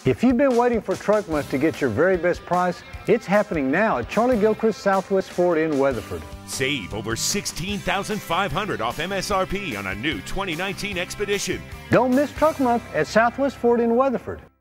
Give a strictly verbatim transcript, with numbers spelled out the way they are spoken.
If you've been waiting for Truck Month to get your very best price, it's happening now at Charlie Gilchrist Southwest Ford in Weatherford. Save over sixteen thousand five hundred dollars off M S R P on a new twenty nineteen Expedition. Don't miss Truck Month at Southwest Ford in Weatherford.